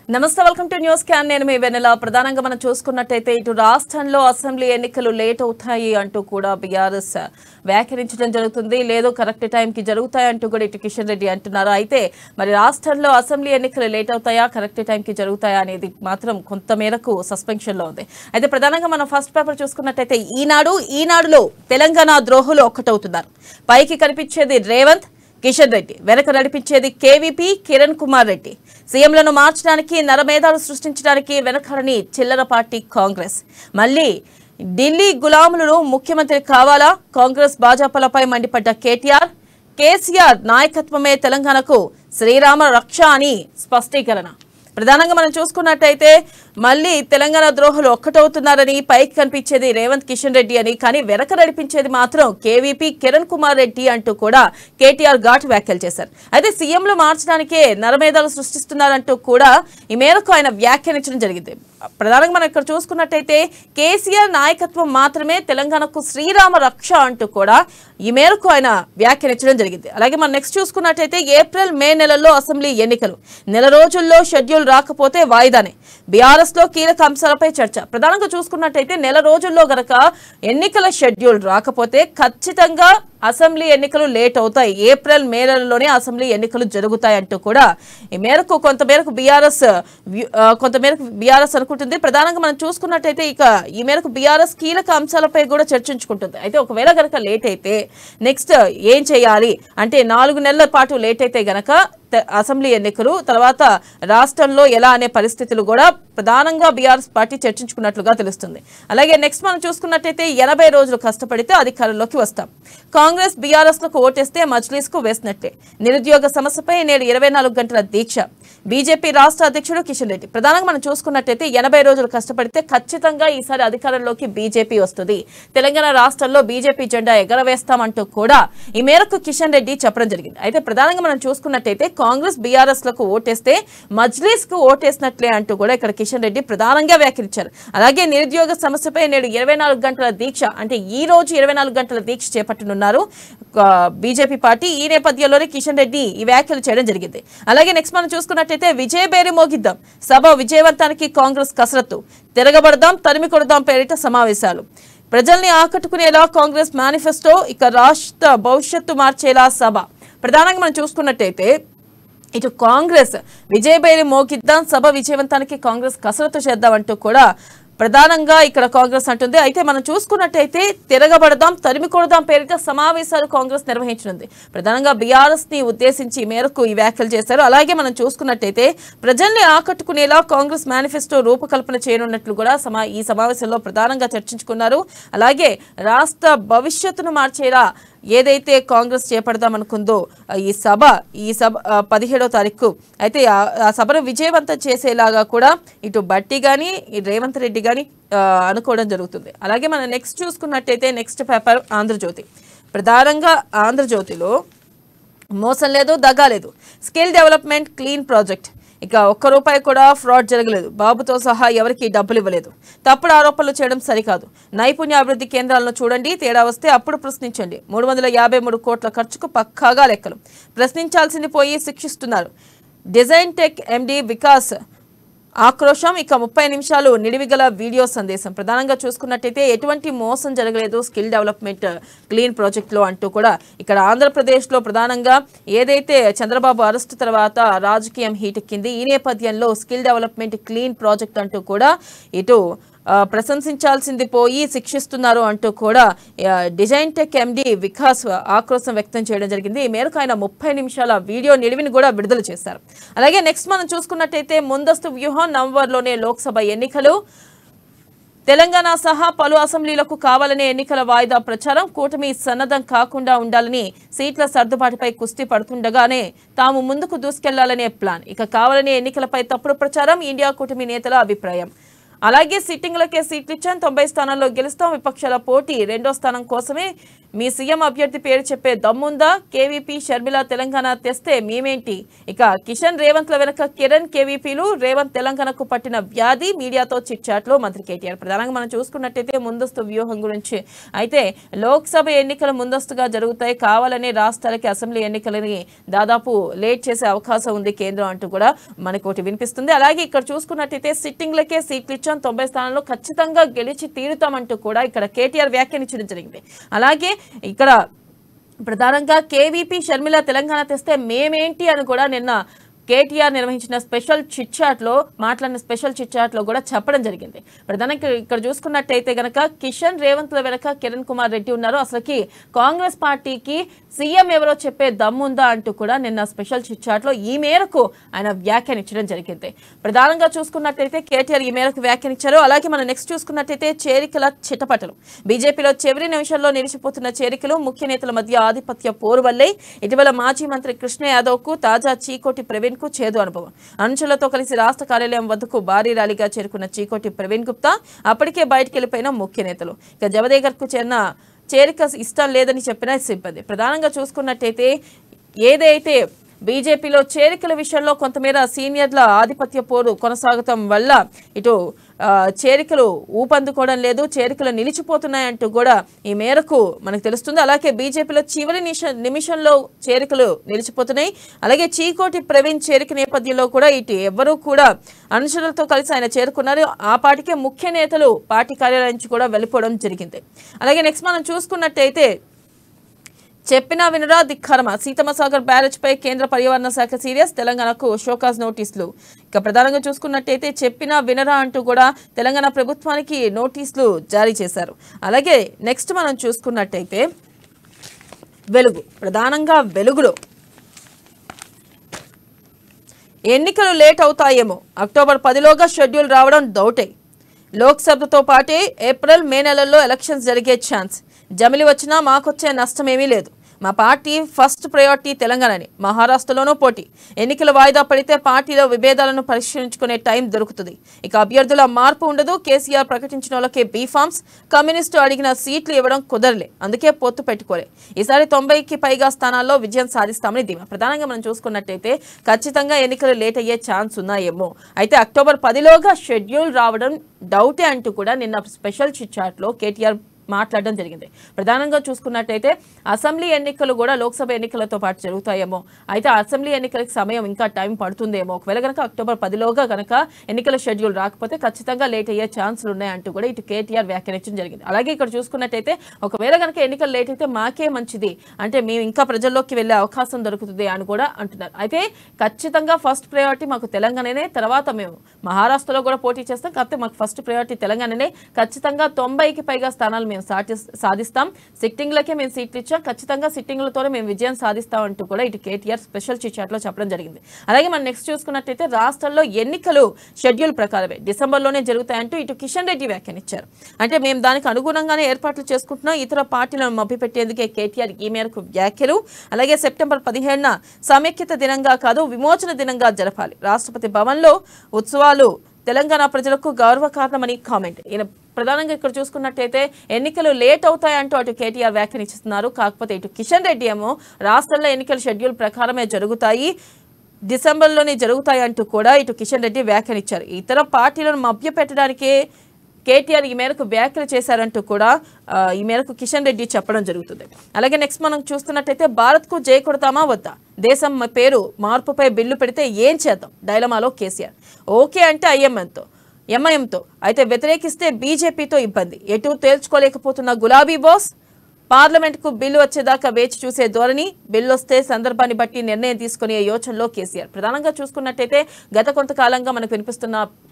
నమస్తే welcome to news can నేను మీ వెన్నెల ప్రధానంగా మనం చూసుకున్నట్టయితే ఇటు రాష్ట్రంలో అసెంబ్లీ ఎన్నికలు లేట్ అవుతాయి అంటూ కూడా బీఆర్ఎస్ వ్యాఖ్యానించడం జరుగుతుంది లేదు కరెక్ట్ టైం కి జరుగుతాయి అంటూ కూడా ఇటు కిషన్ రెడ్డి అంటున్నారు అయితే మరి రాష్ట్రంలో అసెంబ్లీ ఎన్నికలు లేట్ అవుతాయా కరెక్ట్ టైం కి జరుగుతాయా అనేది మాత్రం కొంత మేరకు సస్పెన్షన్ లో ఉంది అయితే ప్రధానంగా మనం ఫస్ట్ పేపర్ చూసుకున్నట్టయితే ఈనాడులో తెలంగాణ ద్రోహులు ఒక్కటవుతున్నారు పైకి కనిపించేది రేవంత్ కిషన్ రెడ్డి వెనక నడిపించేది కేవీపీ కిరణ్ కుమార్ రెడ్డి సీఎంలను మార్చడానికి నరమేధాలు సృష్టించడానికి వెనకాలని చిల్లర పార్టీ కాంగ్రెస్ మళ్ళీ ఢిల్లీ గులాములను ముఖ్యమంత్రి కావాలా కాంగ్రెస్ భాజపాలపై మండిపడ్డ కేసీఆర్ నాయకత్వమే తెలంగాణకు శ్రీరామ రక్ష అని స్పష్టీకరణ ప్రధానంగా మనం చూసుకున్నట్టయితే మళ్ళీ తెలంగాణ ద్రోహులు ఒక్కటవుతున్నారని పైకి కనిపించేది రేవంత్ కిషన్ రెడ్డి అని కానీ వెనక నడిపించేది మాత్రం కేవీపీ కిరణ్ కుమార్ రెడ్డి అంటూ కూడా కేటీఆర్ ఘాటు వ్యాఖ్యలు చేశారు అయితే సీఎంలు మార్చడానికే నరమేధాలు సృష్టిస్తున్నారంటూ కూడా ఈ మేరకు ఆయన వ్యాఖ్యానించడం జరిగింది ప్రధానంగా మనం ఇక్కడ చూసుకున్నట్టయితే కేసీఆర్ నాయకత్వం మాత్రమే తెలంగాణకు శ్రీరామ రక్ష అంటూ కూడా ఈ మేరకు ఆయన వ్యాఖ్యానించడం జరిగింది అలాగే మనం నెక్స్ట్ చూసుకున్నట్టయితే ఏప్రిల్ మే నెలల్లో అసెంబ్లీ ఎన్నికలు నెల రోజుల్లో షెడ్యూల్ రాకపోతే వాయిదానే బీఆర్ఎస్ లో కీలక అంశాలపై చర్చ ప్రధానంగా చూసుకున్నట్టయితే నెల రోజుల్లో గనక ఎన్నికల షెడ్యూల్ రాకపోతే ఖచ్చితంగా అసెంబ్లీ ఎన్నికలు లేట్ అవుతాయి ఏప్రిల్ మే నెలలోనే అసెంబ్లీ ఎన్నికలు జరుగుతాయి అంటూ కూడా ఈ మేరకు కొంతమేరకు బీఆర్ఎస్ అనుకుంటుంది ప్రధానంగా మనం చూసుకున్నట్టయితే ఇక ఈ మేరకు బీఆర్ఎస్ కీలక అంశాలపై కూడా చర్చించుకుంటుంది అయితే ఒకవేళ గనక లేట్ అయితే నెక్స్ట్ ఏం చేయాలి అంటే 4 నెలల పాటు లేట్ అయితే గనక అసెంబ్లీ ఎన్నికలు తర్వాత రాష్ట్రంలో ఎలా అనే పరిస్థితులు కూడా ప్రధానంగా బీఆర్ఎస్ పార్టీ చర్చించుకున్నట్లుగా తెలుస్తుంది అలాగే నెక్స్ట్ మనం చూసుకున్నట్టయితే 80 రోజులు కష్టపడితే అధికారంలోకి వస్తాం కాంగ్రెస్ బీఆర్ఎస్ లకు ఓటేస్తే మజ్లీస్ కు వేసినట్టే నిరుద్యోగ సమస్యపై నేడు 24 గంటల దీక్ష బీజేపీ రాష్ట్ర అధ్యక్షుడు కిషన్ రెడ్డి ప్రధానంగా మనం చూసుకున్నట్టయితే 80 రోజులు కష్టపడితే ఖచ్చితంగా ఈసారి అధికారంలోకి బీజేపీ వస్తుంది తెలంగాణ రాష్ట్రంలో బీజేపీ జెండా ఎగరవేస్తామంటూ కూడా ఈ మేరకు కిషన్ రెడ్డి చెప్పడం జరిగింది అయితే ప్రధానంగా మనం చూసుకున్నట్టయితే కాంగ్రెస్ బీఆర్ఎస్ లకు ఓటేస్తే మజ్లీస్ కు ఓటేసినట్లే అంటూ కూడా ఇక్కడ కిషన్ రెడ్డి ప్రధానంగా వ్యాఖ్యానించారు అలాగే నిరుద్యోగ సమస్యపై నేడు 24 గంటల దీక్ష అంటే ఈ రోజు 24 గంటల దీక్ష చేపట్టనున్నారు బీజేపీ పార్టీ ఈ నేపథ్యంలోనే కిషన్ రెడ్డి ఈ వ్యాఖ్యలు చేయడం జరిగింది అలాగే నెక్స్ట్ మనం చూసుకున్నట్టయితే విజయబేరి మోగిద్దాం సభ విజయవంతానికి కాంగ్రెస్ కసరత్తు తిరగబడదాం తరిమి కొడదాం పేరిట సమావేశాలు ప్రజల్ని ఆకట్టుకునేలా కాంగ్రెస్ మేనిఫెస్టో ఇక రాష్ట్ర భవిష్యత్తు మార్చేలా సభ ప్రధానంగా మనం చూసుకున్నట్టయితే ఇటు కాంగ్రెస్ విజయబేరి మోగిద్దాం సభ విజయవంతానికి కాంగ్రెస్ కసరత్తు చేద్దామంటూ కూడా ప్రధానంగా ఇక్కడ కాంగ్రెస్ అంటుంది అయితే మనం చూసుకున్నట్టయితే తిరగబడదాం తరిమి కొడదాం పేరిట సమావేశాలు కాంగ్రెస్ నిర్వహించనుంది ప్రధానంగా బీఆర్ఎస్ ని ఉద్దేశించి మేరకు ఈ వ్యాఖ్యలు చేశారు అలాగే మనం చూసుకున్నట్టయితే ప్రజల్ని ఆకట్టుకునేలా కాంగ్రెస్ మేనిఫెస్టో రూపకల్పన చేయనున్నట్లు కూడా ఈ సమావేశంలో ప్రధానంగా చర్చించుకున్నారు అలాగే రాష్ట్ర భవిష్యత్తును మార్చేలా ఏదైతే కాంగ్రెస్ చేపడదామనుకుందో ఈ సభ 17వ తారీఖు అయితే ఆ సభను విజయవంతం చేసేలాగా కూడా ఇటు బట్టి కానీ రేవంత్ రెడ్డి కానీ అనుకోవడం జరుగుతుంది అలాగే మనం నెక్స్ట్ చూసుకున్నట్టయితే నెక్స్ట్ పేపర్ ఆంధ్రజ్యోతి ప్రధానంగా ఆంధ్రజ్యోతిలో మోసం లేదు దగా లేదు స్కిల్ డెవలప్మెంట్ క్లీన్ ప్రాజెక్ట్ ఇక ₹1 కూడా ఫ్రాడ్ జరగలేదు బాబుతో సహా ఎవరికి డబ్బులు ఇవ్వలేదు తప్పుడు ఆరోపణలు చేయడం సరికాదు నైపుణ్య అభివృద్ధి కేంద్రాలను చూడండి తేడా వస్తే అప్పుడు ప్రశ్నించండి 353 కోట్ల ఖర్చుకు పక్కాగా లెక్కలు ప్రశ్నించాల్సింది పోయి శిక్షిస్తున్నారు డిజైన్ టెక్ ఎండి వికాస్ ఆక్రోశం ఇక 30 నిమిషాలు నిడివిగల వీడియో సందేశం ప్రధానంగా చూసుకున్నట్టయితే ఎటువంటి మోసం జరగలేదు స్కిల్ డెవలప్మెంట్ క్లీన్ ప్రాజెక్ట్లో అంటూ కూడా ఇక్కడ ఆంధ్రప్రదేశ్లో ప్రధానంగా ఏదైతే చంద్రబాబు అరెస్టు తర్వాత రాజకీయం హీట్ ఎక్కింది ఈ నేపథ్యంలో స్కిల్ డెవలప్మెంట్ క్లీన్ ప్రాజెక్ట్ అంటూ కూడా ఇటు ప్రశంసించాల్సింది పోయి శిక్షిస్తున్నారు అంటూ కూడా డిజైన్ టెక్ ఎండి వికాస్ ఆక్రోశం వ్యక్తం చేయడం జరిగింది ఈ మేరకు ఆయన 30 నిమిషాల వీడియో నిడివిని కూడా విడుదల చేశారు అలాగే నెక్స్ట్ మనం చూసుకున్నట్టయితే ముందస్తు వ్యూహం నవంబర్లోనే లోక్సభ ఎన్నికలు తెలంగాణ సహా పలు అసెంబ్లీలకు కావాలనే ఎన్నికల వాయిదా ప్రచారం కూటమి సన్నద్ధం కాకుండా ఉండాలని సీట్ల సర్దుబాటుపై కుస్తీ పడుతుండగానే తాము ముందుకు దూసుకెళ్లాలనే ప్లాన్ ఇక కావాలనే ఎన్నికలపై తప్పుడు ప్రచారం ఇండియా కూటమి నేతల అభిప్రాయం అలాగే సిట్టింగ్లకే సీట్లు ఇచ్చాం 90 స్థానాల్లో గెలుస్తాం విపక్షాల పోటీ 2వ స్థానం కోసమే మీ సీఎం అభ్యర్థి పేరు చెప్పే దమ్ముందా? కేవీపీ షర్మిల తెలంగాణ తెస్తే మేమేంటి? ఇక కిషన్ రేవంత్ల వెనక కిరణ్ కేవీపీలు, రేవంత్ తెలంగాణకు పట్టిన వ్యాధి, మీడియాతో చిట్ చాట్ లో మంత్రి కేటీఆర్. ప్రధానంగా మనం చూసుకున్నట్టయితే ముందస్తు వ్యూహం గురించి అయితే లోక్సభ ఎన్నికలు ముందస్తుగా జరుగుతాయి, కావాలనే రాష్ట్రాలకి అసెంబ్లీ ఎన్నికలని దాదాపు లేట్ చేసే అవకాశం ఉంది కేంద్రం అంటూ కూడా మనకు ఒకటి వినిపిస్తుంది. అలాగే ఇక్కడ చూసుకున్నట్టయితే సిట్టింగ్లకే సీట్లు ఇచ్చాం, 90 స్థానాల్లో ఖచ్చితంగా గెలిచి తీరుతామంటూ కూడా ఇక్కడ కేటీఆర్ వ్యాఖ్యానించడం జరిగింది. అలాగే ఇక్కడ ప్రధానంగా కేవీపీ షర్మిల తెలంగాణ తెస్తే మేమేంటి అని కూడా నిన్న కేటీఆర్ నిర్వహించిన స్పెషల్ చిట్ చాట్ లో మాట్లాడిన స్పెషల్ చిట్ చాట్ లో కూడా చెప్పడం జరిగింది. ప్రధానంగా ఇక్కడ చూసుకున్నట్టయితే గనక కిషన్ రేవంత్ల వెనక కిరణ్ కుమార్ రెడ్డి ఉన్నారు, అసలుకి కాంగ్రెస్ పార్టీకి సీఎం ఎవరో చెప్పే దమ్ముందా అంటూ కూడా నిన్న స్పెషల్ చిట్ చాట్ లో ఈ మేరకు ఆయన వ్యాఖ్యానించడం జరిగింది. ప్రధానంగా చూసుకున్నట్టయితే కేటీఆర్ ఈ మేరకు వ్యాఖ్యానించారు. అలాగే మనం నెక్స్ట్ చూసుకున్నట్టయితే చేరికల చిట్టపటలు, బీజేపీలో చివరి నిమిషంలో నిలిచిపోతున్న చేరికలు, ముఖ్య నేతల మధ్య ఆధిపత్య పోరు వల్లే ఇటీవల మాజీ మంత్రి కృష్ణ యాదవ్ కు తాజా చీకోటి ప్రవీణ్ కు చేదు అనుభవం. అనుచరులతో కలిసి రాష్ట్ర కార్యాలయం వద్దకు భారీ ర్యాలీగా చేరుకున్న చీకోటి ప్రవీణ్ గుప్తా అప్పటికే బయటికి వెళ్లిపోయిన ముఖ్య నేతలు. ఇక జవదేకర్ కు చేరిక ఇష్టం లేదని చెప్పిన సిబ్బంది. ప్రధానంగా చూసుకున్నట్టయితే ఏదైతే బీజేపీలో చేరికల విషయంలో కొంతమేర సీనియర్ల ఆధిపత్య పోరు కొనసాగటం వల్ల ఇటు చేరికలు ఊపందుకోవడం లేదు, చేరికలు నిలిచిపోతున్నాయంటూ కూడా ఈ మేరకు మనకు తెలుస్తుంది. అలాగే బీజేపీలో చివరి నిమిషంలో చేరికలు నిలిచిపోతున్నాయి. అలాగే చీకోటి ప్రవీణ్ చేరిక నేపథ్యంలో కూడా ఇటు ఎవరూ కూడా అనుచరులతో కలిసి ఆయన చేరుకున్నారు. ఆ పార్టీకే ముఖ్య నేతలు పార్టీ కార్యాలయం నుంచి కూడా వెళ్ళిపోవడం జరిగింది. అలాగే నెక్స్ట్ మనం చూసుకున్నట్టయితే చెప్పినా వినరా ధిక్కారమా, సీతమ్మ సాగర్ బ్యారేజ్ పై కేంద్ర పర్యావరణ శాఖ సీరియస్, తెలంగాణకు షోకాజ్ నోటీసులు. ఇక ప్రధానంగా చూసుకున్నట్టయితే చెప్పినా వినరా అంటూ కూడా తెలంగాణ ప్రభుత్వానికి నోటీసులు జారీ చేశారు. అలాగే నెక్స్ట్ మనం చూసుకున్నట్టయితే వెలుగు, ప్రధానంగా వెలుగులో ఎన్నికలు లేట్ అవుతాయేమో, అక్టోబర్ 10లోగా షెడ్యూల్ రావడం డౌటే, లోక్సభతో పాటే ఏప్రిల్ మే నెలల్లో ఎలక్షన్స్ జరిగే ఛాన్స్, జమిలి వచ్చినా మాకొచ్చే నష్టమేమీ లేదు, మా పార్టీ ఫస్ట్ ప్రయారిటీ తెలంగాణని, మహారాష్ట్రలోనూ పోటీ, ఎన్నికల వాయిదా పడితే పార్టీలో విభేదాలను పరిష్కరించుకునే టైం దొరుకుతుంది, ఇక అభ్యర్థుల మార్పు ఉండదు, కేసీఆర్ ప్రకటించిన వాళ్ళకే బీఫామ్స్, కమ్యూనిస్టు అడిగిన సీట్లు ఇవ్వడం కుదరలే, అందుకే పొత్తు పెట్టుకోలే, ఈసారి 90కి పైగా స్థానాల్లో విజయం సాధిస్తామని ధీమా. ప్రధానంగా మనం చూసుకున్నట్టయితే ఖచ్చితంగా ఎన్నికలు లేట్ అయ్యే ఛాన్స్ ఉన్నాయేమో, అయితే అక్టోబర్ 10లోగా షెడ్యూల్ రావడం డౌటే అంటూ కూడా నిన్న స్పెషల్ చిట్ చాట్ లో కేటీఆర్ మాట్లాడడం జరిగింది. ప్రధానంగా చూసుకున్నట్టయితే అసెంబ్లీ ఎన్నికలు కూడా లోక్సభ ఎన్నికలతో పాటు జరుగుతాయేమో, అయితే అసెంబ్లీ ఎన్నికలకు సమయం ఇంకా టైం పడుతుందేమో, ఒకవేళ కనుక అక్టోబర్ 10లోగా కనుక ఎన్నికల షెడ్యూల్ రాకపోతే ఖచ్చితంగా లేట్ అయ్యే ఛాన్సులు ఉన్నాయంటూ కూడా ఇటు కేటీఆర్ వ్యాఖ్యానించడం జరిగింది. అలాగే ఇక్కడ చూసుకున్నట్టయితే ఒకవేళ కనుక ఎన్నికలు లేట్ అయితే మాకే మంచిది, అంటే మేము ఇంకా ప్రజల్లోకి వెళ్లే అవకాశం దొరుకుతుంది అని కూడా అంటున్నారు. అయితే ఖచ్చితంగా ఫస్ట్ ప్రయారిటీ మాకు తెలంగాణనే, తర్వాత మేము మహారాష్ట్రలో కూడా పోటీ చేస్తాం, కాకపోతే మాకు ఫస్ట్ ప్రయారిటీ తెలంగాణనే, ఖచ్చితంగా 90కి పైగా స్థానాలు మేము సాధిస్తాం, సిట్టింగ్లకే మేము సీట్లు ఇచ్చాం, ఖచ్చితంగా సిట్టింగ్లతోనే మేము విజయం సాధిస్తాం అంటూ కూడా ఇటు కేటీఆర్ స్పెషల్ చిట్ చాట్ లో చెప్పడం జరిగింది. అలాగే మనం నెక్స్ట్ చూసుకున్నట్టయితే రాష్ట్రాల్లో ఎన్నికలు షెడ్యూల్ ప్రకారమే డిసెంబర్లోనే జరుగుతాయంటూ ఇటు కిషన్ రెడ్డి వ్యాఖ్యానించారు. అంటే మేము దానికి అనుగుణంగానే ఏర్పాట్లు చేసుకుంటున్నాం, ఇతర పార్టీలను మభ్యపెట్టేందుకే కేటీఆర్ ఈ మేరకు వ్యాఖ్యలు. అలాగే సెప్టెంబర్ 15న సమైక్యత దినంగా కాదు విమోచన దినంగా జరపాలి, రాష్ట్రపతి భవన్లో ఉత్సవాలు తెలంగాణ ప్రజలకు గౌరవకారణమని కామెంట్. ఈయన ప్రధానంగా ఇక్కడ చూసుకున్నట్టయితే ఎన్నికలు లేట్ అవుతాయంటూ అటు కేటీఆర్ వ్యాఖ్యానిస్తున్నారు. కాకపోతే ఇటు కిషన్ రెడ్డి ఏమో రాష్ట్రంలో ఎన్నికల షెడ్యూల్ ప్రకారమే జరుగుతాయి, డిసెంబర్లోనే జరుగుతాయి అంటూ కూడా ఇటు కిషన్ రెడ్డి వ్యాఖ్యానించారు. ఇతర పార్టీలను మభ్యపెట్టడానికే కేటీఆర్ ఈ మేరకు వ్యాఖ్యలు చేశారంటూ కూడా ఈ మేరకు కిషన్ రెడ్డి చెప్పడం జరుగుతుంది. అలాగే నెక్స్ట్ మనం చూస్తున్నట్టయితే భారత్కు జై కొడతామా వద్దా, దేశం పేరు మార్పుపై బిల్లు పెడితే ఏం చేద్దాం, డైలమాలో కేసీఆర్. ఓకే అంటే ఎంఐఎంతో, అయితే వ్యతిరేకిస్తే బీజేపీతో ఇబ్బంది, ఎటు తేల్చుకోలేకపోతున్న గులాబీ బాస్, పార్లమెంట్కు బిల్లు వచ్చేదాకా వేచి చూసే ధోరణి, బిల్లు వస్తే సందర్భాన్ని బట్టి నిర్ణయం తీసుకునే యోచనలో కేసీఆర్. ప్రధానంగా చూసుకున్నట్టయితే గత కొంతకాలంగా మనకు వినిపిస్తున్న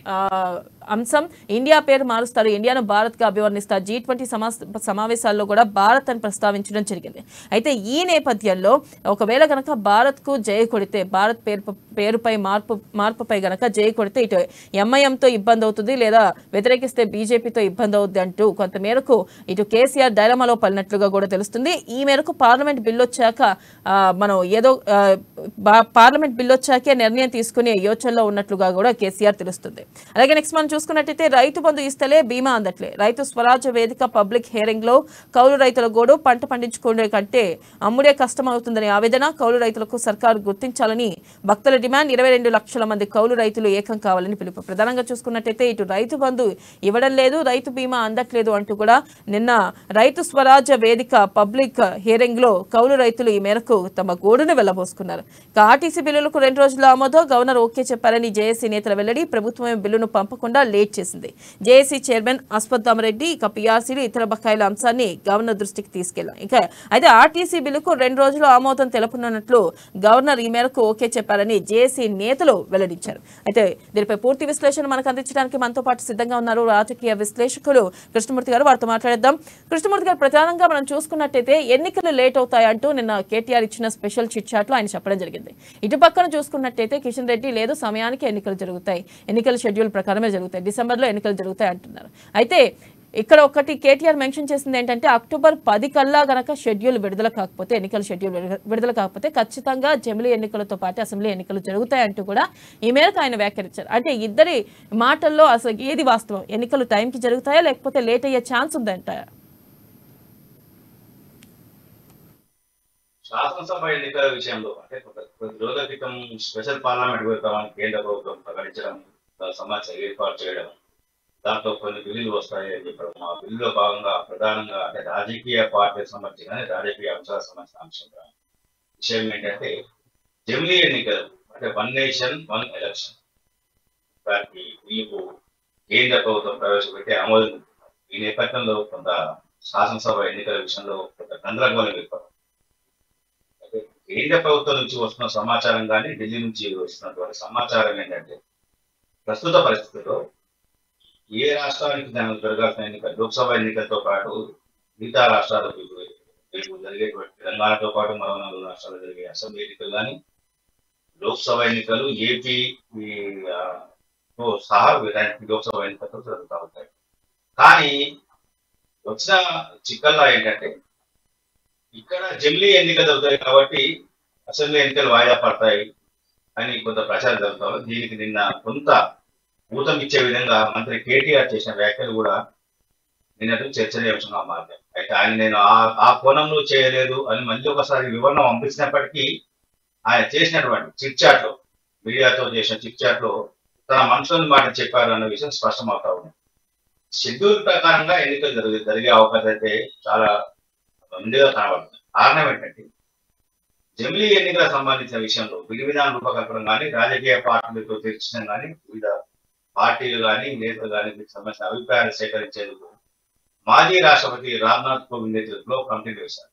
అంశం, ఇండియా పేరు మారుస్తారు, ఇండియాను భారత్గా అభివర్ణిస్తారు, G20 సమావేశాల్లో కూడా భారత్ అని ప్రస్తావించడం జరిగింది. అయితే ఈ నేపథ్యంలో ఒకవేళ కనుక భారత్కు జై కొడితే, భారత్ పేరుపై మార్పుపై గనక జై కొడితే ఇటు ఎంఐఎంతో ఇబ్బంది అవుతుంది, లేదా వ్యతిరేకిస్తే బీజేపీతో ఇబ్బంది అవుతుంది అంటూ కొంతమేరకు ఇటు కేసీఆర్ డైలమాలో పడినట్లుగా కూడా తెలుస్తుంది. ఈ మేరకు పార్లమెంట్ బిల్లు వచ్చాక మనం పార్లమెంట్ బిల్లు వచ్చాకే నిర్ణయం తీసుకునే యోచనలో ఉన్నట్లుగా కూడా కేసీఆర్ తెలుస్తుంది. అలాగే నెక్స్ట్ మనం చూసుకున్నట్టయితే రైతు బంధు ఇస్తలే బీమా అందట్లే, రైతు స్వరాజ్య వేదిక పబ్లిక్ హియరింగ్ లో కౌలు రైతుల గోడు, పంట పండించుకునే కంటే అమ్ముడే కష్టం అవుతుందని ఆవేదన, కౌలు రైతులకు సర్కారు గుర్తించాలని భక్తుల డిమాండ్, 22 లక్షల మంది కౌలు రైతులు ఏకం కావాలని పిలుపు. ప్రధానంగా చూసుకున్నట్టయితే ఇటు రైతు బంధు ఇవ్వడం లేదు, రైతు బీమా అందట్లేదు అంటూ కూడా నిన్న రైతు స్వరాజ్య వేదిక పబ్లిక్ హియరింగ్ లో కౌలు రైతులు ఈ మేరకు తమ గోడును వెళ్లబోసుకున్నారు. ఆర్టీసీ బిల్లులకు 2 రోజుల ఆమోదం, గవర్నర్ ఓకే చెప్పారని జేఏసీ నేతల వెల్లడి, ప్రభుత్వమే బిల్లును పంపకుండా లేట్ చేసింది. జేఏసీ చైర్మన్ అశ్వత్థామరెడ్డి ఇక పీఆర్సీలు ఇతర బకాయిల అంశాన్ని గవర్నర్ దృష్టికి తీసుకెళ్లారు. ఇక అయితే ఆర్టీసీ బిల్లుకు 2 రోజులు ఆమోదం తెలుపనున్నట్లు గవర్నర్ ఈ మేరకు ఓకే చెప్పారని జేఏసీ నేతలు వెల్లడించారు. అయితే దీనిపై పూర్తి విశ్లేషణ మనకు అందించడానికి మనతో పాటు సిద్ధంగా ఉన్నారు రాజకీయ విశ్లేషకులు కృష్ణమూర్తి గారు. వారితో మాట్లాడేద్దాం. కృష్ణమూర్తి గారు, ప్రధానంగా మనం చూసుకున్నట్టయితే ఎన్నికలు లేట్ అవుతాయంటూ నిన్న కేటీఆర్ ఇచ్చిన స్పెషల్ చిట్ చాట్ లో ఆయన చెప్పడం జరిగింది. ఇటు పక్కన చూసుకున్నట్టయితే కిషన్ రెడ్డి లేదు, సమయానికి ఎన్నికలు జరుగుతాయి, ఎన్నికల షెడ్యూల్ ప్రకారమే జరుగుతాయి, డిసెంబర్లో ఎన్నికలు జరుగుతాయి అంటున్నారు. అయితే ఇక్కడ ఒకటి కేటీఆర్ మెన్షన్ చేసింది ఏంటంటే అక్టోబర్ 10 కల్లా గనక షెడ్యూల్ విడుదల కాకపోతే, ఎన్నికల షెడ్యూల్ విడుదల కాకపోతే ఖచ్చితంగా జమిలీ ఎన్నికలతో పాటు అసెంబ్లీ ఎన్నికలు జరుగుతాయంటూ కూడా ఈ మేరకు ఆయన వ్యాఖ్యానించారు. అంటే ఇద్దరి మాటల్లో అసలు ఏది వాస్తవం, ఎన్నికలు టైంకి జరుగుతాయా లేకపోతే లేట్ అయ్యే ఛాన్స్ ఉందంటారా? శాసనసభ ఎన్నికల విషయంలో అంటే కొద్ది రోజుల క్రితం స్పెషల్ పార్లమెంట్ పెడతామని కేంద్ర ప్రభుత్వం ప్రకటించడం, సమాచారం ఏర్పాటు చేయడం, దాంట్లో కొన్ని బిల్లులు వస్తాయి అని చెప్పడం, ఆ బిల్లులో భాగంగా ప్రధానంగా అంటే రాజకీయ పార్టీలకు సంబంధించిన రాజకీయ అంశాలకు సంబంధించిన అంశంగా విషయం ఏంటంటే జమిలీ ఎన్నికలు అంటే 1 నేషన్ 1 ఎలక్షన్ దానికి బిల్లుకు కేంద్ర ప్రభుత్వం ప్రవేశపెట్టి ఆమోదం. ఈ నేపథ్యంలో కొంత శాసనసభ ఎన్నికల విషయంలో కొంత గందరగోళం ఏర్పడింది. కేంద్ర ప్రభుత్వం నుంచి వస్తున్న సమాచారం కానీ ఢిల్లీ నుంచి వస్తున్నటువంటి సమాచారం ఏంటంటే ప్రస్తుత పరిస్థితుల్లో ఏ రాష్ట్రానికి దానికి జరగాల్సిన ఎన్నికలు, లోక్సభ ఎన్నికలతో పాటు మిగతా రాష్ట్రాలకు జరిగేటువంటి తెలంగాణతో పాటు మరో 4 రాష్ట్రాలు జరిగే అసెంబ్లీ ఎన్నికలు కానీ, లోక్సభ ఎన్నికలు ఏపీ సహా లోక్సభ ఎన్నికలతో జరుగుతూ ఉంటాయి. కానీ వచ్చిన చిక్కల్లా ఏంటంటే ఇక్కడ జమిలీ ఎన్నికలు జరుగుతాయి కాబట్టి అసెంబ్లీ ఎన్నికలు వాయిదా పడతాయి అని కొంత ప్రచారం జరుగుతారు. దీనికి నిన్న కొంత ఊతం ఇచ్చే విధంగా మంత్రి కేటీఆర్ చేసిన వ్యాఖ్యలు కూడా నిన్నటి చర్చనీయాంశంగా మారాయి. అయితే ఆయన నేను ఆ కోణంలో చేయలేదు అని మళ్ళీ ఒకసారి వివరణ పంపించినప్పటికీ ఆయన చేసినటువంటి చిట్ చాట్ లో, మీడియాతో చేసిన చిట్ చాట్ లో తన మనసులోని మాట చెప్పారు అన్న విషయం స్పష్టమవుతా ఉంది. షెడ్యూల్ ప్రకారంగా ఎన్నికలు జరిగే అవకాశం అయితే చాలా ముందుగా కనబడుతుంది. కారణం ఏంటంటే జమిలీ ఎన్నికలకు సంబంధించిన విషయంలో విధి విధాన రూపకల్పన కానీ, రాజకీయ పార్టీలతో చర్చించడం కానీ, వివిధ పార్టీలు కానీ నేతలు కానీ వీటికి సంబంధించిన అభిప్రాయాలు సేకరించేందుకు మాజీ రాష్ట్రపతి రామ్నాథ్ కోవింద్ నేతృత్వంలో కమిటీలు వేశారు.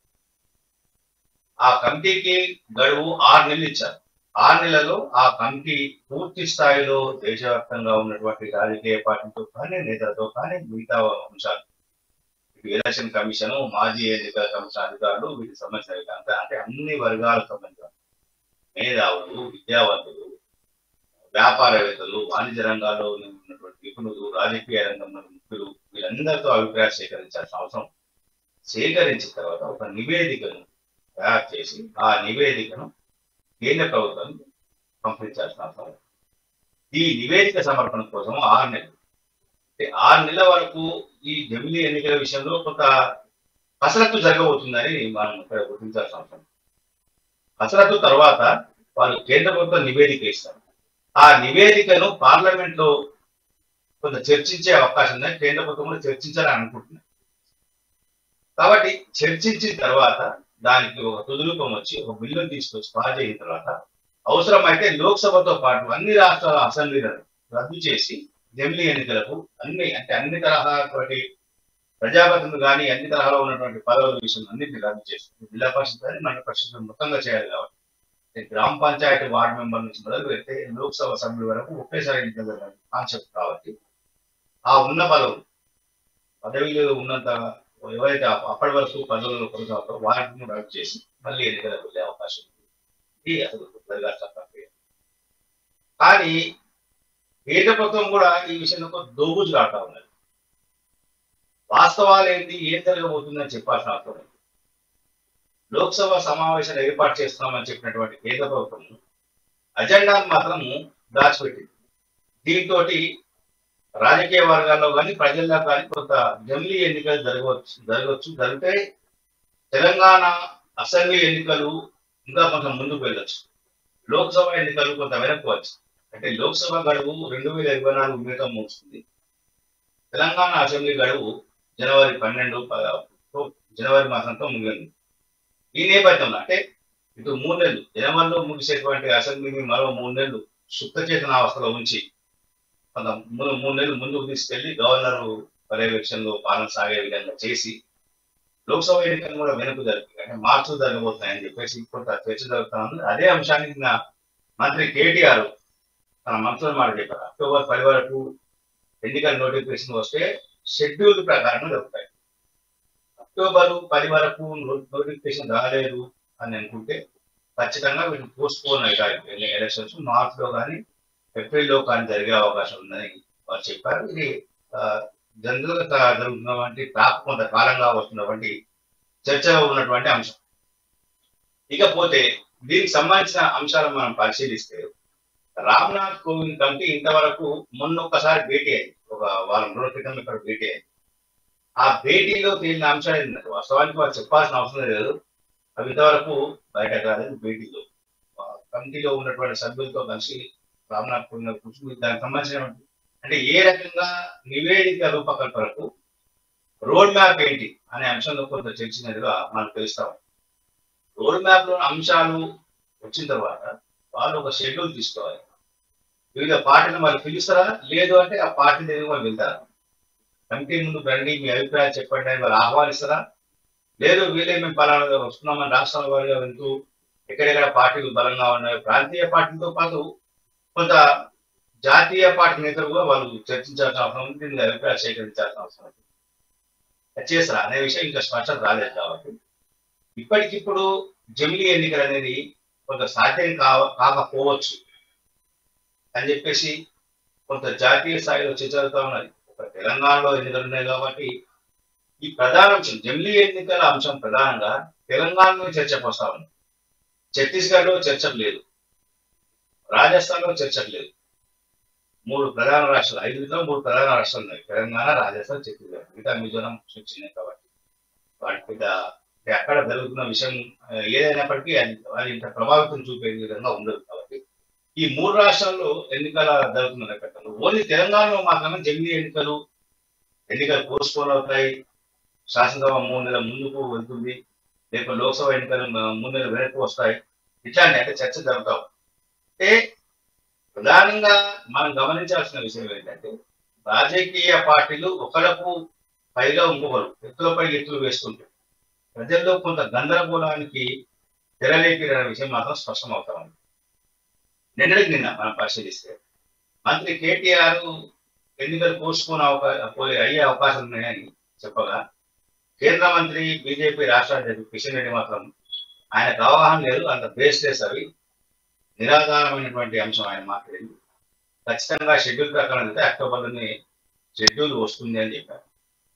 ఆ కమిటీకి గడువు 6 నెలలు ఇచ్చారు. 6 నెలల్లో ఆ కమిటీ పూర్తి స్థాయిలో దేశవ్యాప్తంగా ఉన్నటువంటి రాజకీయ పార్టీలతో కానీ, నేతలతో కానీ, మిగతా అంశాలు ఎలక్షన్ కమిషన్, మాజీ ఎన్నికల కమిషన్ అధికారులు, వీటికి సంబంధించిన అంటే అన్ని వర్గాలకు సంబంధించిన మేధావులు, విద్యావంతులు, వ్యాపారవేత్తలు, వాణిజ్య రంగాల్లో ఉన్నటువంటి నిపుణులు, రాజకీయ రంగంలో ముఖ్యులు, వీళ్ళందరితో అభిప్రాయాలు సేకరించాల్సిన అవసరం. సేకరించిన తర్వాత ఒక నివేదికను తయారు చేసి ఆ నివేదికను కేంద్ర ప్రభుత్వం పంపించాల్సిన అవసరం. ఈ నివేదిక సమర్పణ కోసం 6 నెలలు, 6 నెలల వరకు ఈ జమిలీ ఎన్నికల విషయంలో కొంత కసరత్తు జరగబోతుందని మనం ఇక్కడ గుర్తించాల్సిన అవసరం. కసరత్తు తర్వాత వాళ్ళు కేంద్ర ప్రభుత్వం నివేదిక ఇస్తారు. ఆ నివేదికను పార్లమెంట్ లో కొంత చర్చించే అవకాశం ఉందని కేంద్ర ప్రభుత్వం చర్చించాలని అనుకుంటున్నారు. కాబట్టి చర్చించిన తర్వాత దానికి ఒక తుదిరూపం వచ్చి ఒక బిల్లును తీసుకొచ్చి పాస్ అయిన తర్వాత అవసరమైతే లోక్సభతో పాటు అన్ని రాష్ట్రాల అసెంబ్లీలను రద్దు చేసి జమిలీ ఎన్నికలకు అన్ని తరహాటువంటి ప్రజాప్రతినిధులు కానీ అన్ని తరహాలో ఉన్నటువంటి పదవుల విషయం అన్నింటినీ రద్దు చేస్తుంది. జిల్లా పరిషత్ కానీ మండల పరిషత్ మొత్తంగా చేయాలి కాబట్టి గ్రామ పంచాయతీ వార్డు మెంబర్ నుంచి మొదలు పెడితే లోక్సభ సభ్యుల వరకు ఒకేసారి ఎన్నికల కాన్సెప్ట్ కాబట్టి ఆ ఉన్న పదవిలో ఉన్నంత ఎవరైతే అప్పటి వరకు పదవులను కొనసాగుతారో వాటిని రద్దు చేసి మళ్ళీ ఎన్నికలకు వెళ్ళే అవకాశం ఉంది. ఇది అసలు జరగాల్సిన ప్రక్రియ. కానీ కేంద్ర ప్రభుత్వం కూడా ఈ విషయంలో దోబుజులాడుతూ ఉన్నది. వాస్తవాలు ఏంటి, ఏం జరగబోతుందని చెప్పాల్సిన అవసరం లేదు. లోక్సభ సమావేశాలు ఏర్పాటు చేస్తున్నామని చెప్పినటువంటి కేంద్ర ప్రభుత్వం అజెండాను మాత్రము దాచిపెట్టింది. దీంతో రాజకీయ వర్గాల్లో కానీ ప్రజల్లో కానీ కొంత జమిలీ ఎన్నికలు జరగవచ్చు జరిగితే తెలంగాణ అసెంబ్లీ ఎన్నికలు ఇంకా కొంచెం ముందుకు వెళ్ళొచ్చు. లోక్సభ ఎన్నికలు కొంత వెనక్కోవచ్చు. అంటే లోక్సభ గడువు 2024 మీతో ముగుస్తుంది. తెలంగాణ అసెంబ్లీ గడువు జనవరి 12 జనవరి మాసంతో ముగిలింది. ఈ నేపథ్యంలో అంటే ఇటు 3 నెలలు జనవరిలో ముగిసేటువంటి అసెంబ్లీని మరో 3 నెలలు సుప్తచేతనావస్థలో ఉంచి కొంత 3 నెలలు ముందుకు తీసుకెళ్లి గవర్నర్ పర్యవేక్షణలో పాలన సాగే విధంగా చేసి లోక్సభ ఎన్నికలు కూడా వెనుక జరిపి అంటే మార్చులు జరగబోతున్నాయని చెప్పేసి కొంత చర్చ జరుగుతా ఉంది. అదే అంశాన్ని నిన్న మంత్రి కేటీఆర్ తన మనసులో మాట చెప్పారు. అక్టోబర్ 10 వరకు ఎన్నికల నోటిఫికేషన్ వస్తే షెడ్యూల్ ప్రకారం జరుగుతాయి. అక్టోబర్ 10 వరకు నోటిఫికేషన్ రాలేదు అని అనుకుంటే ఖచ్చితంగా వీటిని పోస్ట్ పోన్ అవుతాయి ఎలక్షన్స్. మార్చిలో కానీ ఏప్రిల్లో కానీ జరిగే అవకాశం ఉందని వారు చెప్పారు. ఇది జనరల్ గా జరుగుతున్నటువంటి కొంతకాలంగా వస్తున్నటువంటి చర్చలో ఉన్నటువంటి అంశం. ఇకపోతే దీనికి సంబంధించిన అంశాలను మనం పరిశీలిస్తే రామ్నాథ్ కోవింద్ కమిటీ ఇంతవరకు మొన్నొక్కసారి భేటీ అయింది. ఒక వారం రోజుల క్రితం ఇక్కడ భేటీ అయింది. ఆ భేటీలో తేలిన అంశాలు ఏంటంటే వాస్తవానికి వారు చెప్పాల్సిన అవసరం లేదు. అవి ఇంతవరకు బయట కాలేదు. భేటీలో కమిటీలో ఉన్నటువంటి సభ్యులతో కలిసి రామ్నాథ్ కోవింద్ కూర్చుని దానికి సంబంధించిన అంటే ఏ రకంగా నివేదిక రూపకల్పనకు రోడ్ మ్యాప్ ఏంటి అనే అంశంలో కొంత చర్చించినట్టుగా మనకు తెలుస్తాం. రోడ్ మ్యాప్ లో అంశాలు వచ్చిన తర్వాత వాళ్ళు ఒక షెడ్యూల్ తీసుకోవాలి. వివిధ పార్టీలు వాళ్ళు పిలుస్తారా, లేదు అంటే ఆ పార్టీ దగ్గర వాళ్ళు వెళ్తారా, కమిటీ ముందు రండి మీ అభిప్రాయాలు చెప్పండి అని వాళ్ళు ఆహ్వానిస్తారా, లేదు వీళ్ళే మేము పలానా వస్తున్నామని రాష్ట్రాల వారిగా వెళ్తూ ఎక్కడెక్కడ పార్టీలు బలంగా ఉన్నాయి ప్రాంతీయ పార్టీలతో పాటు కొంత జాతీయ పార్టీ నేతలు కూడా వాళ్ళు చర్చించాల్సిన అవసరం ఉంది. దీనికి అభిప్రాయాలు సేకరించాల్సిన అవసరం ఉంది. చేస్తారా అనే విషయం ఇంకా స్పష్టత రాలేదు. కాబట్టి ఇప్పటికిప్పుడు జమిలీ ఎన్నికలు అనేది కొంత సాధ్యం కాకపోవచ్చు అని చెప్పేసి కొంత జాతీయ స్థాయిలో చర్చ జరుగుతూ ఉన్నది. ఒక తెలంగాణలో ఎన్నికలు ఉన్నాయి కాబట్టి ఈ ప్రధాన అంశం జమిలీ ఎన్నికల అంశం ప్రధానంగా తెలంగాణలో చర్చకు వస్తా ఉంది. ఛత్తీస్గఢ్ లో చర్చకు లేదు, రాజస్థాన్ లో చర్చకు లేదు. 3 ప్రధాన రాష్ట్రాలు, 5లో 3 ప్రధాన రాష్ట్రాలు ఉన్నాయి, తెలంగాణ, రాజస్థాన్, ఛత్తీస్గఢ్. మిగతా మిజోరాం వచ్చినాయి. కాబట్టి వాటి అక్కడ జరుగుతున్న విషయం ఏదైనప్పటికీ అది ఇంత ప్రభావితం చూపే విధంగా ఉండదు. కాబట్టి ఈ 3 రాష్ట్రాల్లో ఎన్నికల జరుగుతున్న నేపథ్యంలో ఓన్లీ తెలంగాణలో మాత్రమే జమిలీ ఎన్నికలు పోస్ట్ పోన్ అవుతాయి. శాసనసభ 3 నెలల ముందుకు వెళ్తుంది, లేకపోతే లోక్సభ ఎన్నికలు 3 నెలలు వెనక్కి వస్తాయి. ఇట్లాంటి అంటే చర్చ జరుగుతాం. అంటే ప్రధానంగా మనం గమనించాల్సిన విషయం ఏంటంటే రాజకీయ పార్టీలు ఒకరకు పైగా ఇంకొకరు ఎత్తులపై ఎత్తులు వేస్తుంటారు. ప్రజల్లో కొంత గందరగోళానికి తెరలేపిన విషయం మాత్రం స్పష్టం అవుతా ఉంది. నిన్న మనం పరిశీలిస్తే మంత్రి కేటీఆర్ ఎన్నికలు పోస్ట్ పోన్ అయ్యే అవకాశం ఉన్నాయని చెప్పగా కేంద్ర మంత్రి బీజేపీ రాష్ట్ర అధ్యక్షుడు కిషన్ రెడ్డి మాత్రం ఆయనకు అవగాహన లేదు, అంత బేస్లెస్, అవి నిరాధారమైనటువంటి అంశం ఆయన మాట్లాడింది. ఖచ్చితంగా షెడ్యూల్ ప్రకారం అయితే అక్టోబర్లోనే షెడ్యూల్ వస్తుంది అని చెప్పారు.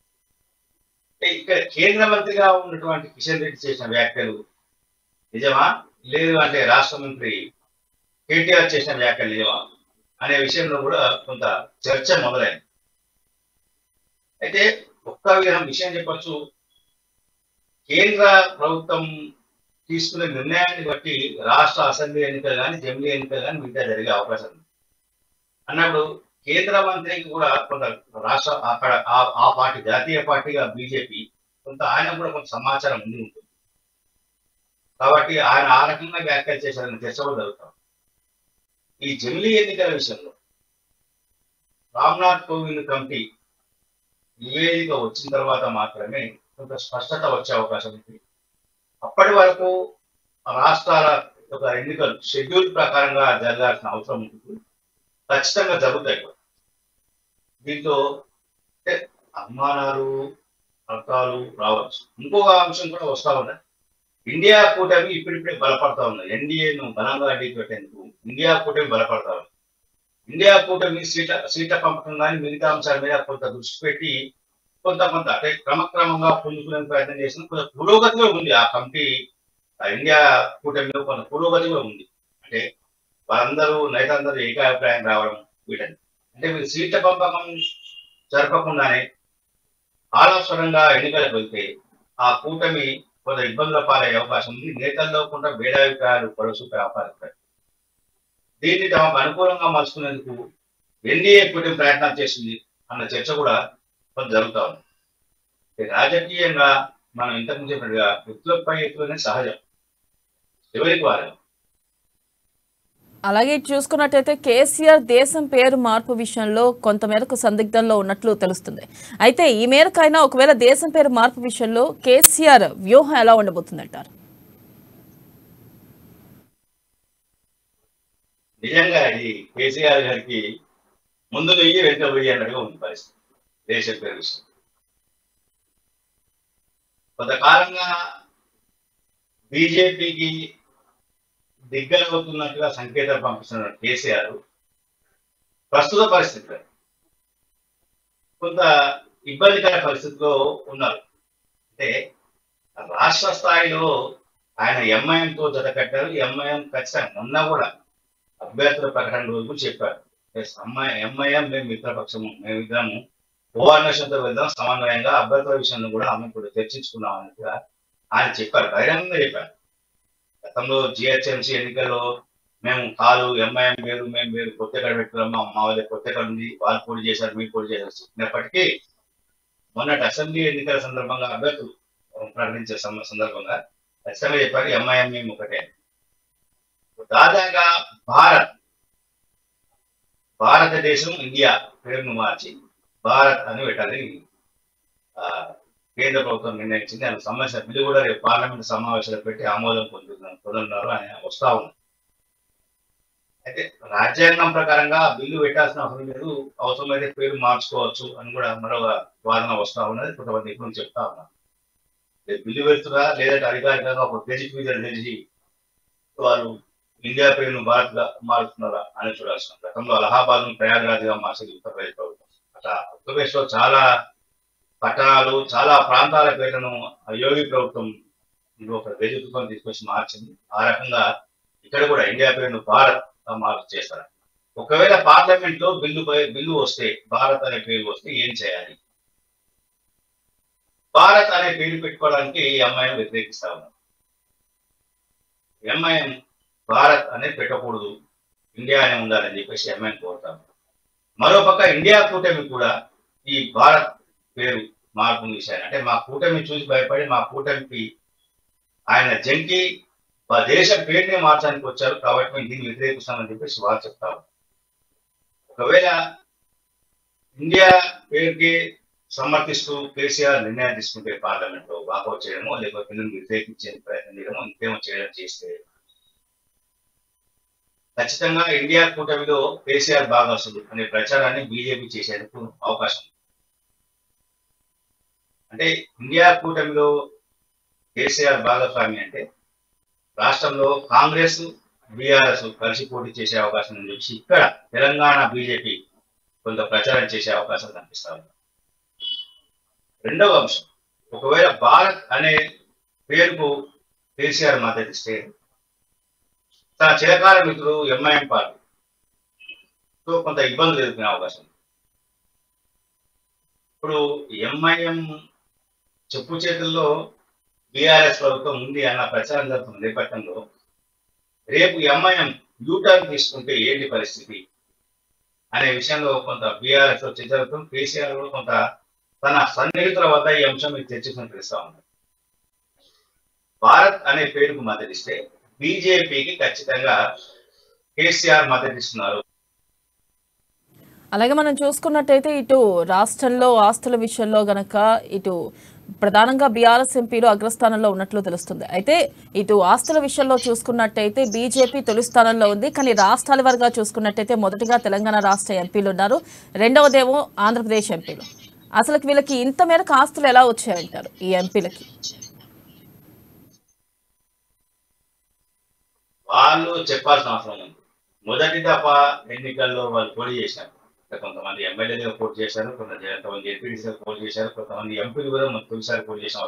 ఇక్కడ కేంద్ర మంత్రిగా ఉన్నటువంటి కిషన్ రెడ్డి చేసిన వ్యాఖ్యలు నిజమా, లేదు అంటే రాష్ట్ర మంత్రి కేటీఆర్ చేసిన వ్యాఖ్యలు నిజమా అనే విషయంలో కూడా కొంత చర్చ మొదలైంది. అయితే ఒక్క విషయం చెప్పచ్చు, కేంద్ర ప్రభుత్వం తీసుకునే నిర్ణయాన్ని బట్టి రాష్ట్ర అసెంబ్లీ ఎన్నికలు కానీ జమిలీ ఎన్నికలు కానీ మిగతా జరిగే అవకాశం ఉంది అన్నప్పుడు కేంద్ర మంత్రికి కూడా కొంత రాష్ట్ర అక్కడ ఆ పార్టీ జాతీయ పార్టీగా బీజేపీ కొంత ఆయన కూడా కొంత సమాచారం ఉండి ఉంటుంది. కాబట్టి ఆయన ఆ రకంగా వ్యాఖ్యలు చేశారని చర్చ కూడా జరుగుతాం. ఈ జమిలీ ఎన్నికల విషయంలో రామ్నాథ్ కోవింద్ కమిటీ నివేదిక వచ్చిన తర్వాత మాత్రమే కొంత స్పష్టత వచ్చే అవకాశం ఉంది. అప్పటి వరకు రాష్ట్రాల యొక్క ఎన్నికలు షెడ్యూల్ ప్రకారంగా జరగాల్సిన అవసరం ఉంటుంది, ఖచ్చితంగా జరుగుతాయి. దీంతో అనుమానాలు అర్థాలు రావచ్చు. ఇంకొక అంశం కూడా వస్తా ఉన్నాయి. ఇండియా కూటమి ఇప్పుడిప్పుడే బలపడతా ఉన్నాయి. ఎన్డీఏను బలంగా అడ్డుపెట్టేందుకు ఇండియా కూటమి బలపడతా ఉంది. ఇండియా కూటమి సీట్ల పంపకం కానీ మిగతా అంశాల మీద కొంత దృష్టి పెట్టి కొంత అంటే క్రమక్రమంగా పుంజుకునే ప్రయత్నం చేసిన కొంత పురోగతిలో ఉంది. ఆ కమిటీ ఇండియా కూటమిలో కొంత పురోగతిలో ఉంది. అంటే వారందరూ నేతలందరూ ఏకాభిప్రాయం రావడం వీటని అంటే మీరు సీట్ల పంపకం జరపకుండానే ఆలోచనంగా ఎన్నికలకు వెళ్తే ఆ కూటమి కొంత ఇబ్బందుల పాలయ్యే అవకాశం ఉంది. నేతల్లో కూడా భేదాభిప్రాయాలు పొడసూపే అవకాశం. దీన్ని తమకు అనుకూలంగా మలుచుకునేందుకు ఎన్డీఏ కూటమి ప్రయత్నం చేసింది అన్న చర్చ కూడా కొంత జరుగుతా ఉంది. రాజకీయంగా మనం ఇంతకు చెప్పినట్టుగా ఎత్తులపై ఎత్తులనే సహజం, ఎవరికి వారు. అలాగే చూసుకున్నట్టయితే కేసీఆర్ దేశం పేరు మార్పు విషయంలో కొంతమేరకు సందిగ్ధంలో ఉన్నట్లు తెలుస్తుంది. అయితే ఈ మేరకైనా ఒకవేళ దేశం పేరు మార్పు విషయంలో కేసీఆర్ వ్యూహం ఎలా ఉండబోతుందంటారు? నిజంగా ఇది కేసీఆర్ గారికి ముందు వెయ్యి వెంట వెయ్యి అన్నట్టుగా ఉంది పరిస్థితి. దేశం పేరు విషయం కొంతకాలంగా బీజేపీకి దిగ్గలవుతున్నట్టుగా సంకేతాలు పంపిస్తున్న కేసీఆర్ ప్రస్తుత పరిస్థితిలో కొంత ఇబ్బందికర పరిస్థితిలో ఉన్నారు. అంటే రాష్ట్ర స్థాయిలో ఆయన ఎంఐఎంతో జత కట్టారు. ఎంఐఎం ఖచ్చితంగా మొన్న కూడా అభ్యర్థుల ప్రకటన రోజు చెప్పారు, ఎంఐఎం మేము మిత్రపక్షము, మేము ఇద్దరము కోఆర్డినేషన్తో వెళ్దాం, సమన్వయంగా అభ్యర్థుల విషయాన్ని కూడా ఆమె కూడా చర్చించుకున్నాం అన్నట్టుగా ఆయన చెప్పారు, బహిరంగంగా చెప్పారు. గతంలో జిహెచ్ఎంసీ ఎన్నికల్లో మేము కాదు ఎంఐఎం వేరు మేము వేరు కొత్తగా పెట్టుకున్నాము, మా వాళ్ళ కొత్తగా ఉంది, వాళ్ళు పోటీ చేశారు మీరు పోటీ చేశారు చెప్పినప్పటికీ మొన్నటి అసెంబ్లీ ఎన్నికల సందర్భంగా అభ్యర్థులు ప్రకటించే సందర్భంగా ఖచ్చితంగా చెప్పారు ఎంఐఎం మేము ఒకటే. దాదాగా భారతదేశం ఇండియా పేరును మార్చి భారత్ అని పెట్టాలని కేంద్ర ప్రభుత్వం నిర్ణయించింది. దానికి సంబంధించిన బిల్లు కూడా రేపు పార్లమెంట్ సమావేశాలు పెట్టి ఆమోదం పొందుతున్నారు అని వస్తా ఉంది. అయితే రాజ్యాంగం ప్రకారంగా బిల్లు పెట్టాల్సిన అవసరం లేదు, అవసరమైతే పేరు మార్చుకోవచ్చు అని కూడా మరో వాదన వస్తా ఉన్నది. కొంతమంది నిపుణులు చెప్తా ఉన్నారు బిల్లు పెడుతున్నా లేదంటే అధికారికంగా ఒక గెజిట్ మీద తెలిసి వాళ్ళు ఇండియా పేరును భారత్ గా మారుతున్నారా అని చూడాల్సిన. గతంలో అలహాబాద్ ను ప్రయాగ్రాజ్ గా మార్చింది ఉత్తరప్రదేశ్ ప్రభుత్వం. అట్లా ఉత్తరప్రదేశ్ లో చాలా పట్టణాలు చాలా ప్రాంతాల పేర్లను యోగి ప్రభుత్వం ఒక గెజిట్ తీసుకొచ్చి మార్చింది. ఆ రకంగా ఇక్కడ కూడా ఇండియా పేరును భారత్ గా మార్పు చేస్తారు. ఒకవేళ పార్లమెంట్ లో బిల్లు వస్తే భారత్ అనే పేరు వస్తే ఏం చేయాలి? భారత్ అనే పేరు పెట్టుకోవడానికి ఎంఐఎం వ్యతిరేకిస్తా ఉన్నారు. ఎంఐఎం భారత్ అనేది పెట్టకూడదు, ఇండియా అనే ఉండాలని చెప్పేసి ఎంఐఎం కోరుతారు. మరోపక్క ఇండియా కూటమి కూడా ఈ భారత్ పేరు మార్పు విషయాన్ని, అంటే మా కూటమి చూసి భయపడి మా కూటమికి ఆయన జంకి దేశ పేరునే మార్చడానికి వచ్చారు కాబట్టి మేము దీన్ని వ్యతిరేకిస్తామని చెప్పేసి వాళ్ళు చెప్తారు. ఒకవేళ ఇండియా పేరుకి సమర్థిస్తూ కేసీఆర్ నిర్ణయం తీసుకుంటే పార్లమెంట్ లో వాకౌట్ చేయడమో లేకపోతే బిల్లును వ్యతిరేకించే ప్రయత్నం చేయడమో ఇంకేమో చేయడం చేస్తే ఖచ్చితంగా ఇండియా కూటమిలో కేసీఆర్ భాగస్వాములు అనే ప్రచారాన్ని బీజేపీ చేసేందుకు అవకాశం. అంటే ఇండియా కూటమిలో కేసీఆర్ భాగస్వామి అంటే రాష్ట్రంలో కాంగ్రెస్ బీఆర్ఎస్ కలిసి పోటీ చేసే అవకాశం అని చెప్పి ఇక్కడ తెలంగాణ బీజేపీ కొంత ప్రచారం చేసే అవకాశం కనిపిస్తా ఉంది. రెండవ అంశం, ఒకవేళ భారత్ అనే పేరుకు కేసీఆర్ మద్దతిస్తే తన చిరకాల మిత్రుడు ఎంఐఎం పార్టీతో కొంత ఇబ్బందులు ఎదుర్కొనే అవకాశం. ఇప్పుడు ఎంఐఎం చెప్పు చేతుల్లో బీఆర్ఎస్ ప్రభుత్వం ఉంది అన్న ప్రచారం జరుగుతున్న నేపథ్యంలో రేపు ఎంఐఎం యూటర్న్ తీసుకుంటే ఏంటి పరిస్థితి అనే విషయంలో కొంత బీఆర్ఎస్ లో చర్చ జరుగుతుంది. కేసీఆర్ కూడా కొంత తన సన్నిహితుల వద్ద ఈ అంశం మీద చర్చను తెలుస్తా ఉంది. భారత్ అనే పేరుకు మద్దతిస్తే బీజేపీకి ఖచ్చితంగా కేసీఆర్ మద్దతిస్తున్నారు. అలాగే మనం చూసుకున్నట్టయితే ఇటు రాష్ట్రంలో ఆస్తుల విషయంలో గనక ఇటు ప్రధానంగా బీఆర్ఎస్ ఎంపీలు అగ్రస్థానంలో ఉన్నట్లు తెలుస్తుంది. అయితే ఇటు ఆస్తుల విషయంలో చూసుకున్నట్టయితే బీజేపీ తొలి స్థానంలో ఉంది. కానీ రాష్ట్రాల వారిగా చూసుకున్నట్టయితే మొదటిగా తెలంగాణ రాష్ట్ర ఎంపీలు ఉన్నారు, రెండవదేమో ఆంధ్రప్రదేశ్ ఎంపీలు. అసలు వీళ్ళకి ఇంత మేరకు ఆస్తులు ఎలా వచ్చాయంటారు ఈ ఎంపీలకి? వాళ్ళు చెప్పాల్సిన అవసరం ఉంది. మొదటి దఫా ఎన్నికల్లో వాళ్ళు పోటీ చేశారు, కొంతమంది ఎమ్మెల్యేలుగా పోటీ చేశారు, కొంతమంది ఎంపీడీసీగా పోటీ చేశారు, కొంతమంది ఎంపీలు కూడా తొలిసారి పోటీ చేసిన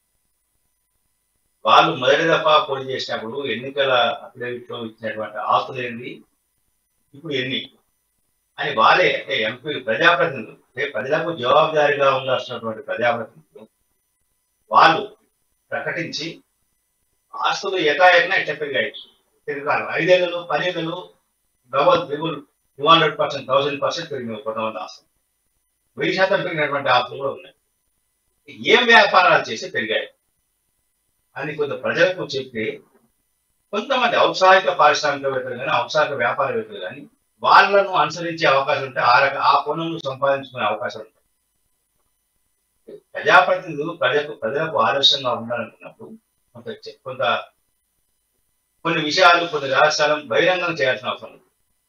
వాళ్ళు మొదటి దఫా పోటీ చేసినప్పుడు ఎన్నికల అఫిడవిట్ లో ఇచ్చినటువంటి ఆస్తులు ఏంటి, ఇప్పుడు ఎన్ని అని వాళ్ళే అంటే ఎంపీలు ప్రజాప్రతినిధులు అంటే ప్రజలకు జవాబుదారీగా ఉండాల్సినటువంటి ప్రజాప్రతినిధులు వాళ్ళు ప్రకటించి ఆస్తులు ఎకాఎకనా ఎట్లా పెరిగాయి తిరగాలి 5 ఏళ్ళు 10 ఏళ్ళు డబల్ త్రిబుల్ 200% 1000% పెరిగినాయి కొంతమంది ఆస్తులు 1000% పెరిగినటువంటి ఆస్తులు కూడా ఉన్నాయి. ఏం వ్యాపారాలు చేసి పెరిగాయి అని కొంత ప్రజలకు చెప్పి కొంతమంది ఔత్సాహిక పారిశ్రామికవేత్తలు కానీ ఔత్సాహిక వ్యాపారవేత్తలు కానీ వాళ్ళను అనుసరించే అవకాశం ఉంటే ఆ పనులను సంపాదించుకునే అవకాశం ఉంటుంది. ప్రజాప్రతినిధులు ప్రజలకు ఆదర్శంగా ఉండాలనుకున్నప్పుడు కొన్ని విషయాలు కొన్ని రహస్యాలను బహిరంగం చేయాల్సిన అవసరం ఉంది.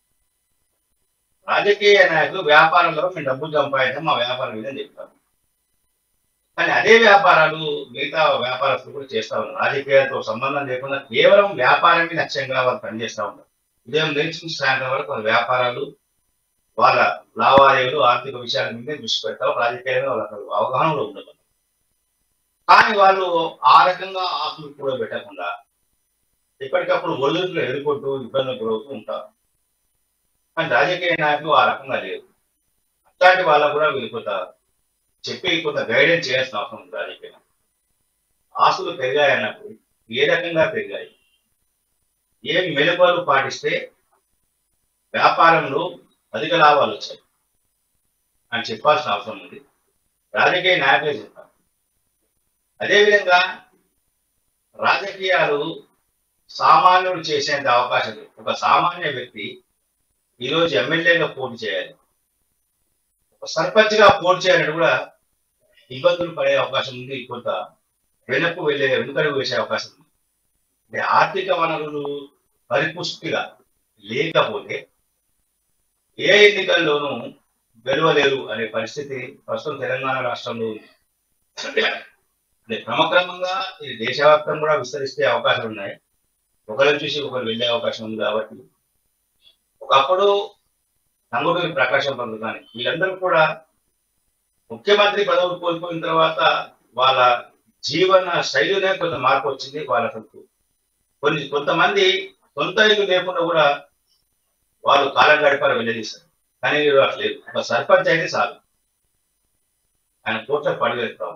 రాజకీయ నాయకులు వ్యాపారంలో మేము డబ్బులు సంపాదించాం మా వ్యాపారం ఇదని చెప్తారు. కానీ అదే వ్యాపారాలు మిగతా వ్యాపారస్తులు కూడా చేస్తా ఉన్నారు. రాజకీయాలతో సంబంధం లేకుండా కేవలం వ్యాపారాన్ని లక్ష్యంగా వాళ్ళు పనిచేస్తూ ఉన్నారు. ఉదయం నుంచి సాయంత్రం వరకు వాళ్ళ వ్యాపారాలు వాళ్ళ లావాదేవీలు ఆర్థిక విషయాల మీదే దృష్టి పెడతారు. రాజకీయంగా వాళ్ళకి అవగాహనలో ఉండదు. కానీ వాళ్ళు ఆ రకంగా ఆకులు కూడా పెట్టకుండా ఎప్పటికప్పుడు ఒళ్ళులో ఎదుర్కొంటూ ఇబ్బందులు గురవుతూ ఉంటారు. కానీ రాజకీయ నాయకులు ఆ రకంగా లేదు. అట్లాంటి వాళ్ళకు కూడా వీళ్ళు కొంత గైడెన్స్ చేయాల్సిన అవసరం ఉంది. రాజకీయ ఆస్తులు పెరిగాయన్నప్పుడు ఏ రకంగా పెరిగాయి, ఏమి మెలకువలు పాటిస్తే వ్యాపారంలో అధిక లాభాలు వచ్చాయి అని చెప్పాల్సిన అవసరం ఉంది. రాజకీయ నాయకులే చెప్పాలి. అదేవిధంగా రాజకీయాలు సామాన్యుడు చేసేంత అవకాశం లేదు. ఒక సామాన్య వ్యక్తి ఈరోజు ఎమ్మెల్యేగా పోటీ చేయాలి, ఒక సర్పంచ్గా పోటీ చేయాలని కూడా ఇబ్బందులు పడే అవకాశం ఉంది. కొంత వెనుకడుగు వేసే అవకాశం ఉంది. అంటే ఆర్థిక వనరులు పరిపుష్టిగా లేకపోతే ఏ ఎన్నికల్లోనూ గెలవలేరు అనే పరిస్థితి ప్రస్తుతం తెలంగాణ రాష్ట్రంలో ఉంది. అంటే క్రమక్రమంగా ఇది దేశవ్యాప్తంగా కూడా విస్తరిస్తే అవకాశాలు ఉన్నాయి. ఒకరిని చూసి ఒకరు వెళ్ళే అవకాశం ఉంది. కాబట్టి ఒకప్పుడు నంగూరి ప్రకాశం పంతులు కానీ వీళ్ళందరూ కూడా ముఖ్యమంత్రి పదవులు కోల్పోయిన తర్వాత వాళ్ళ జీవన శైలినే కొంత మార్పు వచ్చింది. వాళ్ళకు కొంతమంది సొంత ఇల్లు లేకుండా కూడా వాళ్ళు కాలం గడిపారు వెళ్ళదీస్తారు. కానీ లేదు, ఒక సర్పంచ్ అయితే చాలు ఆయన కోట్ల పడివేస్తాం.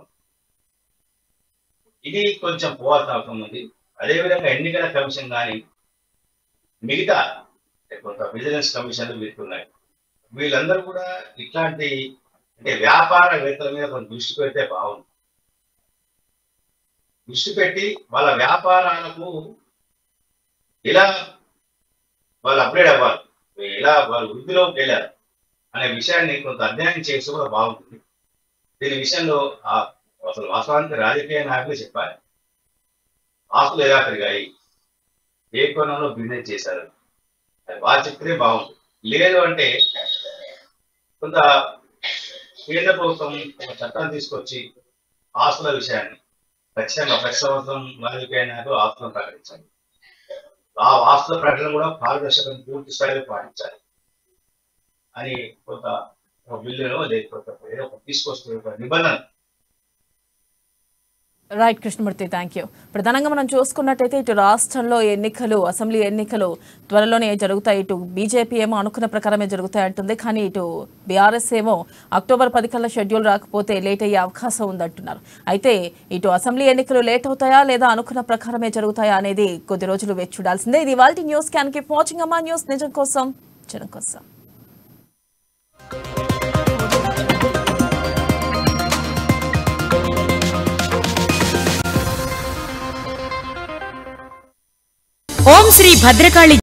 ఇది కొంచెం పోవాల్సిన అవసరం ఉంది. అదేవిధంగా ఎన్నికల కమిషన్ కానీ మిగతా కొంత విజిలెన్స్ కమిషన్లు వీరుతున్నాయి. వీళ్ళందరూ కూడా ఇట్లాంటి అంటే వ్యాపారవేత్తల మీద కొంత దృష్టి పెడితే బాగుంది. దృష్టి పెట్టి వాళ్ళ వ్యాపారాలకు ఎలా వాళ్ళు అప్గ్రేడ్ అవ్వాలి, ఎలా వాళ్ళు వృద్ధిలోకి వెళ్ళారు అనే విషయాన్ని కొంత అధ్యయనం చేస్తే కూడా బాగుంటుంది. దీని విషయంలో అసలు వాస్తవానికి రాజకీయ నాయకులు చెప్పాలి. ఆస్తులు ఎలా పెరిగాయి, ఏ కోణంలో బిజినెస్ చేశారు అది వాళ్ళు చెప్తే బాగుంటుంది. లేదు అంటే కొంత కేంద్ర ప్రభుత్వం ఒక చట్టాన్ని తీసుకొచ్చి ఆస్తుల విషయాన్ని ఖచ్చితంగా ప్రతి సంవత్సరం రాజకీయ నాయకులు ఆస్తులను ప్రకటించాలి. ఆ ఆస్తుల ప్రకటన కూడా పారదర్శకం పూర్తి స్థాయిలో పాటించాలి అని కొంత బిల్లులో లేకపోతే తీసుకొస్తే ఒక నిబంధన. Right Krishnamurthy, thank you. ప్రధానంగా మనం చూసుకున్నట్టయితే ఇటు రాష్ట్రంలో ఎన్నికలు, అసెంబ్లీ ఎన్నికలు త్వరలోనే జరుగుతాయి. ఇటు బీజేపీ ఏమో అనుకున్న ప్రకారమే జరుగుతాయి అంటుంది. కానీ ఇటు బీఆర్ఎస్ ఏమో అక్టోబర్ 10 కల్లా షెడ్యూల్ రాకపోతే లేట్ అయ్యే అవకాశం ఉందంటున్నారు. అయితే ఇటు అసెంబ్లీ ఎన్నికలు లేట్ అవుతాయా లేదా అనుకున్న ప్రకారమే జరుగుతాయా అనేది కొద్ది రోజులు వేచి చూడాల్సిందే. ఇది ఇవాల్టి news. Can keep watching Amma news, నిజం కోసం జనం కోసం. ఓం శ్రీ భద్రకాళి